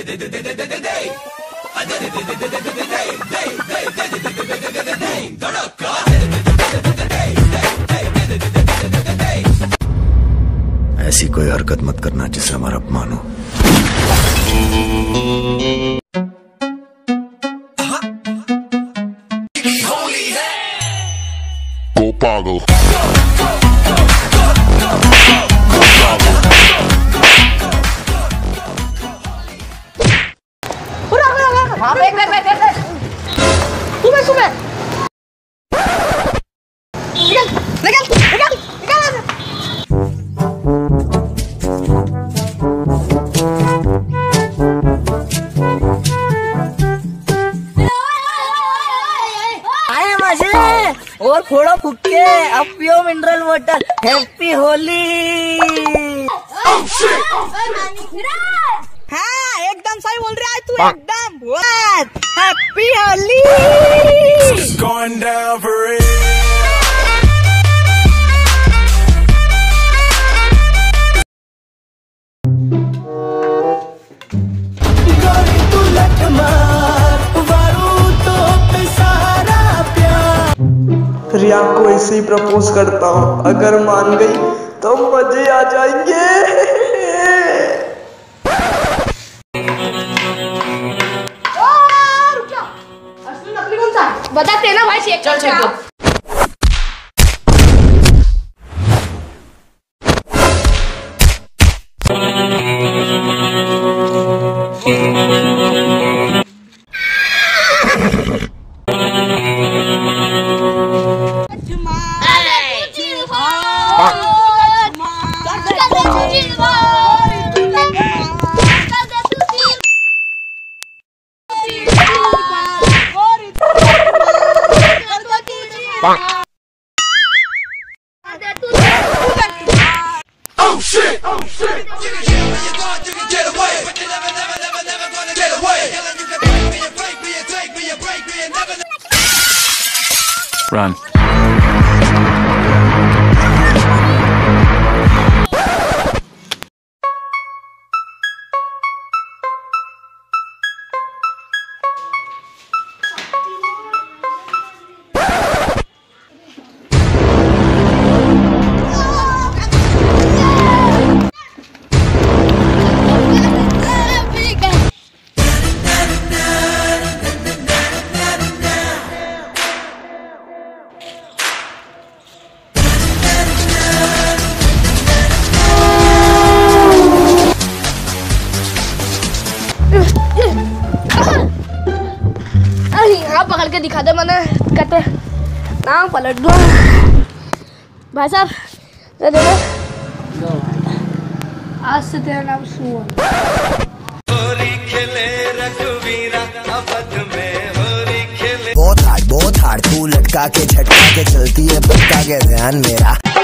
ऐसी कोई हरकत मत करना जिससे हमारा अपमान हो। Pago. और फोड़ो फुक्के, अब पियो मिनरल वाटर। हैप्पी होली। हाँ एकदम सही बोल रहा है तू, एकदम। हैप्पी होली। रिया को ऐसे ही प्रपोज करता हूँ, अगर मान गई तो मजे आ जाएंगे। असली नकली कौन सा है? बताते ना भाई, चेक चल चल। Oh shit! Oh shit! You can get where you want, you can get away, but you never gonna get away. You can break me, you break me, you take me, you break me, you never. Run. यहाँ पकड़ के दिखा दे, मैंने कहते नाम पलट दो भाई साहब। आज से तेरा नाम सुअन। बहुत हार्ड तू लटका के झटका के चलती है पक्का के ध्यान मेरा।